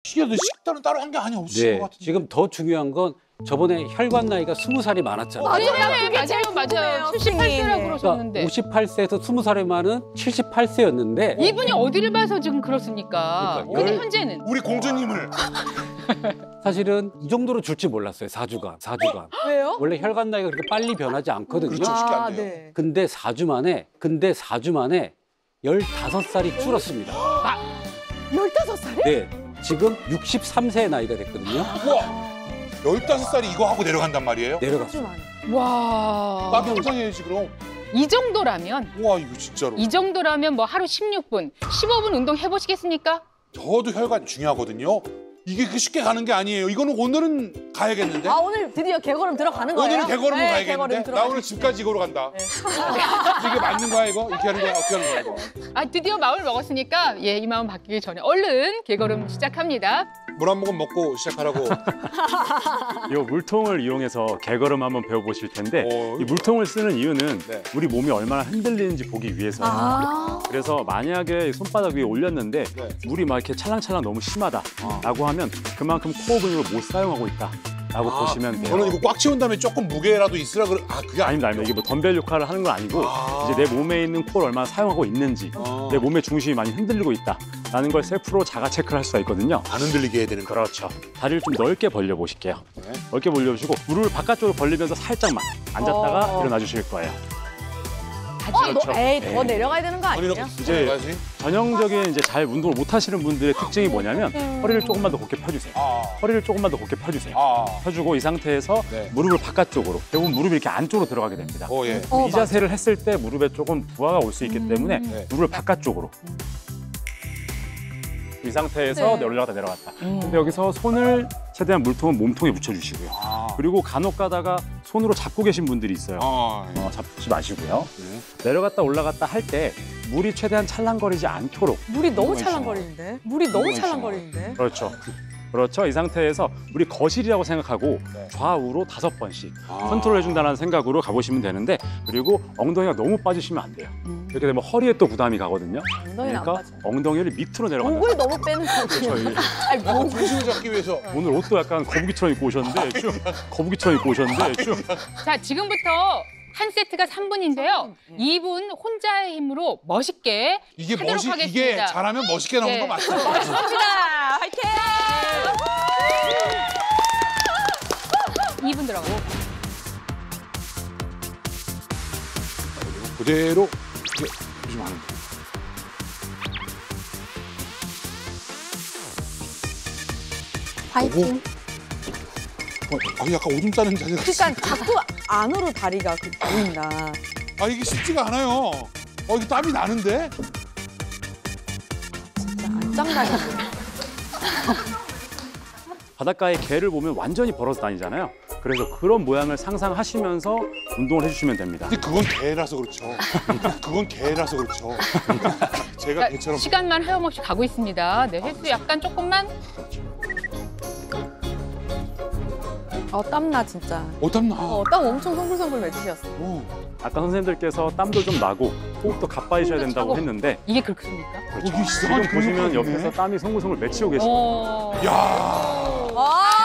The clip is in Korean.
신기하다. 식단은 따로 한 게 아니야. 없을 네, 것 같은데. 지금 더 중요한 건 저번에 혈관 나이가 20살이 많았잖아요. 맞아요. 78세라고 그러셨는데. 58세에서 20살이 많은 78세였는데 이분이 어디를 봐서 지금 그렇습니까? 그러니까 근데 현재는 우리 공주님을 사실은 이 정도로 줄지 몰랐어요. 4주간. 왜요? 원래 혈관 나이가 그렇게 빨리 변하지 않거든요. 그렇죠. 쉽게 안 돼요. 네. 근데 4주 만에 15살이 줄었습니다. 15살이? 네, 지금 63세의 나이가 됐거든요. 우와. 15살이 이거 하고 내려간단 말이에요? 내려갔어요. 와. 나도 당장해야지 그럼. 이 정도라면 우와 이거 진짜로. 이 정도라면 뭐 하루 16분, 15분 운동 해보시겠습니까? 저도 혈관 중요하거든요. 이게 그 쉽게 가는 게 아니에요. 이거는 오늘은 가야겠는데? 아 오늘 드디어 개걸음 들어가는 거예요? 오늘은 개걸음으로 네, 가야겠는데? 개걸음 나 들어가야지. 오늘 집까지 이거로 간다. 이게 맞는 거야 이거? 이렇게 하는 거야? 어떻게 하는 거야 이거? 아 드디어 마음을 먹었으니까 이 마음 바뀌기 전에 얼른 개걸음 시작합니다. 물 한 모금 먹고 시작하라고. 이 물통을 이용해서 개걸음 한번 배워보실 텐데 이 물통을 쓰는 이유는 네. 우리 몸이 얼마나 흔들리는지 보기 위해서예요. 아. 그래서 만약에 손바닥 위에 올렸는데 네. 물이 막 이렇게 찰랑찰랑 너무 심하다라고 하면 그만큼 코어 근육을 못 사용하고 있다라고 보시면 돼요. 저는 이거 꽉 채운 다음에 조금 무게라도 있으라 그래. 아 그게 아닙니다. 이게 뭐 덤벨 역할을 하는 건 아니고 이제 내 몸에 있는 코어를 얼마나 사용하고 있는지 내 몸의 중심이 많이 흔들리고 있다라는 걸 셀프로 자가 체크를 할 수가 있거든요. 안 흔들리게 해야 되는 거. 그렇죠. 다리를 좀 넓게 벌려보실게요. 네. 넓게 벌려보시고 무릎을 바깥쪽으로 벌리면서 살짝만 앉았다가 일어나 주실 거예요. 그렇죠. 에이 네. 더 내려가야 되는 거 아니에요? 이제 전형적인 이제 잘 운동을 못 하시는 분들의 특징이 뭐냐면 허리를 조금만 더 곧게 펴주세요. 허리를 조금만 더 곧게 펴주세요. 펴주고 이 상태에서 네. 무릎을 바깥쪽으로 대부분 무릎이 이렇게 안쪽으로 들어가게 됩니다. 예. 이 자세를 했을 때 무릎에 조금 부하가 올 수 있기 때문에 네. 무릎을 바깥쪽으로 이 상태에서 네. 올라갔다 내려갔다. 근데 여기서 손을 최대한 물통은 몸통에 묻혀주시고요. 그리고 간혹 가다가 손으로 잡고 계신 분들이 있어요. 잡지 마시고요. 네. 내려갔다 올라갔다 할 때 물이 최대한 찰랑거리지 않도록. 물이 너무 운동을 찰랑거리는데? 물이 너무 찰랑거리는데? 그렇죠. 그렇죠. 이 상태에서 우리 거실이라고 생각하고 네. 좌우로 5번씩 컨트롤 해준다는 생각으로 가보시면 되는데 그리고 엉덩이가 너무 빠지시면 안 돼요. 이렇게 되면 허리에 또 부담이 가거든요. 엉덩이는 안 그러니까 빠져. 엉덩이를 밑으로 내려간다. 목을 너무 빼는 거지. 아니 목. 중심을 잡기 위해서. 오늘 옷도 약간 거북이처럼 입고 오셨는데 거북이처럼 입고 오셨는데 자 지금부터 한 세트가 3분인데요. 2분 혼자의 힘으로 멋있게 이게 하도록 이게 하겠습니다. 잘하면 멋있게 나오는 네. 거 맞죠? 갑니다. 화이팅! 2분 들어가고 그대로 이렇게 요즘 하는 거. 화이팅. 약간 오줌 싸는 자세가. 그러니까 자꾸 안으로 다리가 보인다. 이게 쉽지가 않아요. 이게 땀이 나는데? 진짜 안짱다리인데. 바닷가에 개를 보면 완전히 벌어서 다니잖아요. 그래서 그런 모양을 상상하시면서 운동을 해주시면 됩니다. 근데 그건 개라서 그렇죠. 그건 개라서 그렇죠. 제가 자, 개처럼. 시간만 하염없이 가고 있습니다. 네, 횟수 약간 조금만 땀나 진짜. 땀나. 땀 엄청 송글송글 맺으셨어. 아까 선생님들께서 땀도 좀 나고 호흡도 가빠이셔야 된다고 차고. 했는데 이게 그렇습니까? 그렇죠. 이상하게 지금 보시면 근육감이네. 옆에서 땀이 송글송글 맺히고 계십니다. 어... 야. 와